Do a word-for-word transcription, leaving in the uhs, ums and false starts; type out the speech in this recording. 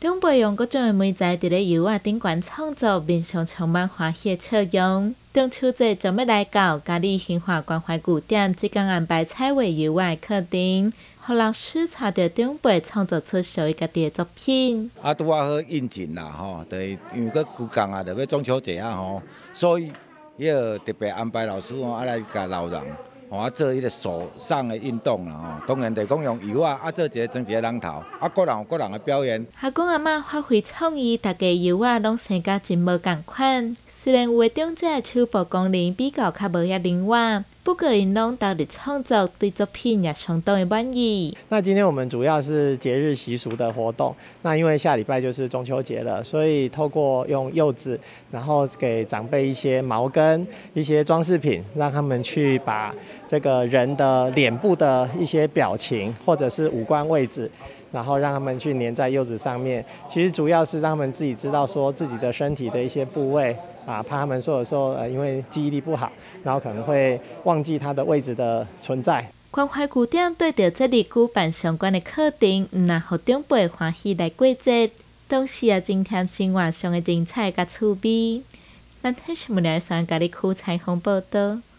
长辈用各种的媒材伫咧油画顶悬创作面上充满欢喜的笑容。中秋节将要来到，嘉义兴华关怀据点即天安排彩绘油画的课程，互老师带着长辈创作出属于家己的作品。 啊，拄啊好应景啦吼，就是因为佫旧工啊，就要中秋节啊吼，所以伊个特别安排老师吼，啊来甲老人。吼啊，做迄个手上的运动啦吼，当然就讲用油啊，啊做一个装一个人头，啊各人有各人的表演。 阿公阿嬷发挥创意，大家油画拢生甲真无共款。虽然有的长者手部功能比较较无遐灵活，不过因拢投入创作，对作品也相当的满意。 那今天我们主要是节日习俗的活动，那因为下礼拜就是中秋节了，所以透过用柚子，然后给长辈一些毛根、一些装饰品，让他们去把这个人的脸部的一些表情或者是五官位置，然后让他们去粘在柚子上面。其实主要是让他们自己知道说自己的身体的一些部位啊，怕他们说有时候呃因为记忆力不好，然后可能会忘记它的位置的存在。 关怀据点对着这里举办相关的课程，毋但互长辈欢喜来过节，同时也增添生活上的精彩甲趣味。咱迄新闻台三家己区采访报道。